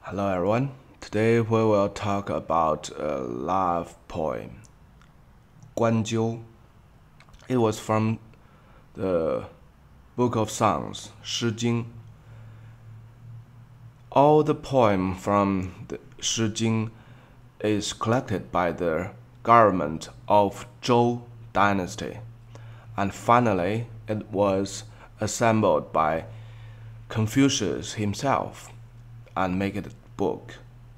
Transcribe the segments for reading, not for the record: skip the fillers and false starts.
Hello everyone. Today we will talk about a love poem, 关鸠. It was from the Book of Songs, 诗经. All the poem from the 诗经 is collected by the government of Zhou dynasty, and finally it was assembled by Confucius himself and make it a book.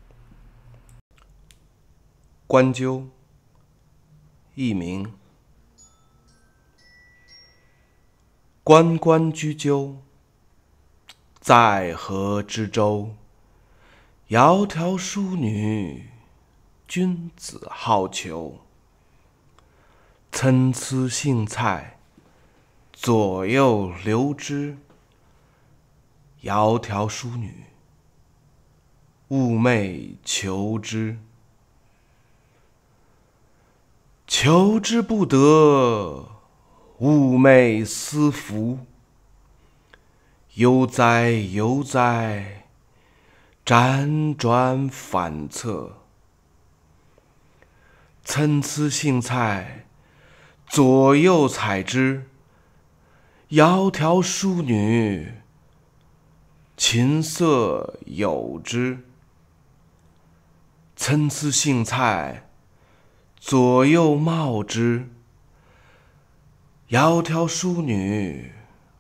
关鸠，佚名。关关雎鸠，在河之洲。窈窕淑女，君子好逑。参差荇菜，左右流之。窈窕淑女，寤寐求之。求之不得，寤寐思服。悠哉悠哉，辗转反侧。参差荇菜，左右采之。窈窕淑女，琴瑟友之。参差荇菜，左右芼之。窈窕淑女，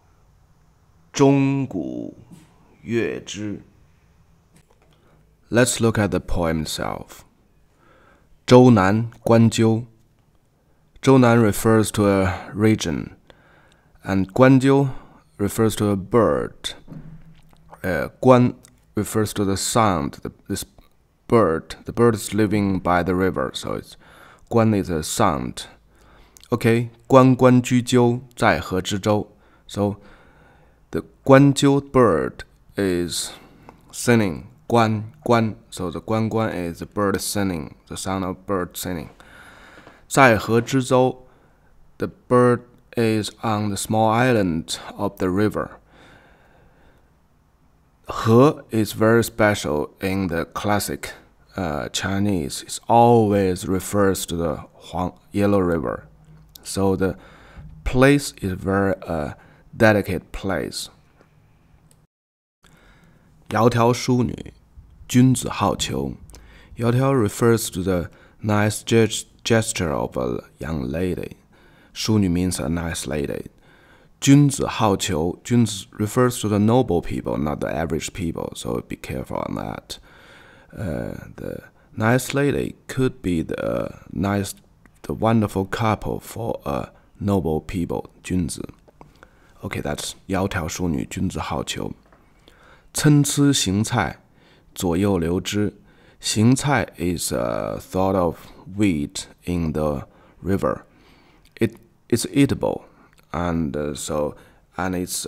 钟鼓乐之。Let's look at the poem itself. 周南关鸠. 周南 refers to a region, and 关鸠 refers to a bird. 关 refers to the sound. This bird, the bird is living by the river, so it's 关 is a sound. Okay, 关关雎鸠，在河之洲. So the 关鸠 bird is singing 关关. So the 关关 is the bird singing, the sound of bird singing. 在河之洲, the bird is on the small island of the river. 河 is very special in the classic Chinese. It always refers to the Yellow River. So the place is very delicate place. 窈窕淑女，君子好逑. 窈窕 refers to the nice gesture of a young lady. 淑女 means a nice lady. 君子好逑, 君子 refers to the noble people, not the average people, so be careful on that. The nice lady could be the wonderful couple for a noble people, 君子. Okay, that's 窈窕淑女，君子好逑. 参差荇菜，左右流之. 荇菜 is a sort of weed in the river. It's eatable, and it's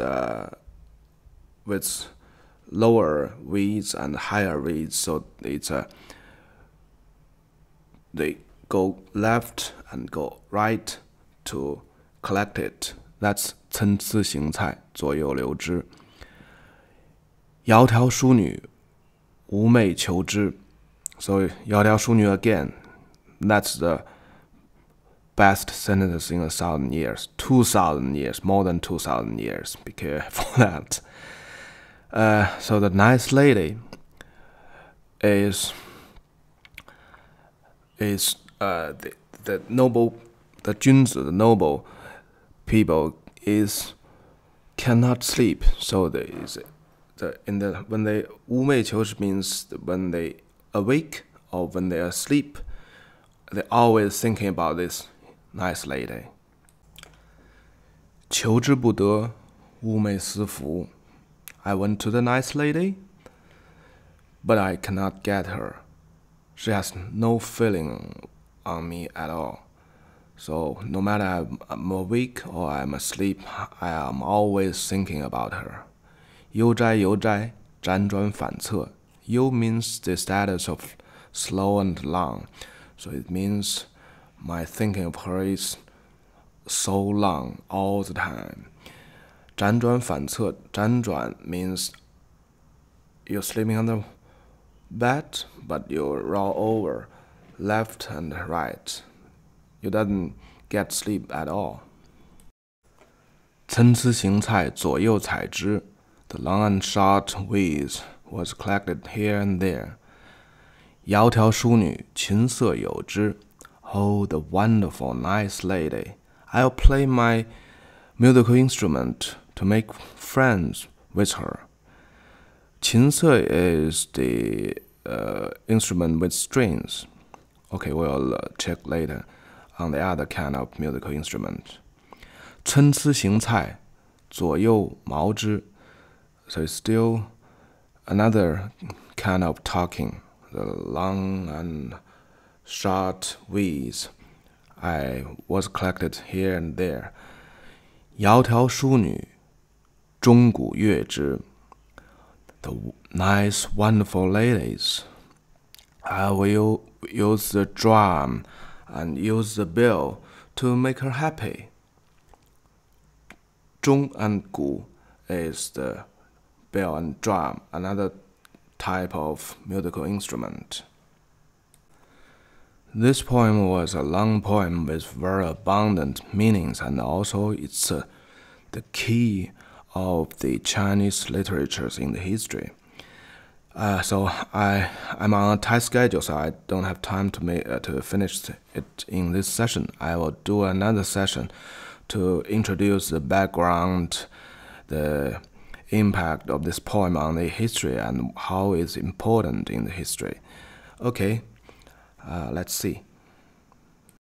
with lower weeds and higher weeds, so it's they go left and go right to collect it. That's 参差荇菜，左右流之。窈窕淑女，寤寐求之. So 窈窕淑女 again, that's the best sentence in 1,000 years, 2,000 years, more than 2,000 years. Be careful that. So the nice lady is the noble, the 君子, the noble people cannot sleep. So when they 寤寐求之 means when they awake or when they are asleep, they're always thinking about this nice lady. 求之不得，寤寐思服. I went to the nice lady, but I cannot get her. She has no feeling on me at all. So no matter I'm awake or I'm asleep, I am always thinking about her. 悠哉悠哉，辗转反侧. Yu means the status of slow and long. So it means my thinking of her is so long all the time. 辗转反侧, 辗转 means you're sleeping on the but you roll over left and right. You doesn't get sleep at all. 参差荇菜，左右采之。The long and short weeds was collected here and there. 窈窕淑女，琴瑟友之。Oh, the wonderful, nice lady! I'll play my musical instrument to make friends with her. 琴瑟 is the instrument with strings. Okay, we'll check later on the other kind of musical instrument. 参差荇菜，左右芼之。So it's still another kind of talking. The long and short weeds I was collected here and there. 窈窕淑女，钟鼓乐之。The nice, wonderful ladies. I will use the drum and use the bell to make her happy. 钟 and 鼓 is the bell and drum, another type of musical instrument. This poem was a long poem with very abundant meanings, and also it's the key of the Chinese literatures in the history. So I'm on a tight schedule, so I don't have time to finish it in this session. I will do another session to introduce the background, the impact of this poem on the history, and how it's important in the history. Okay, let's see.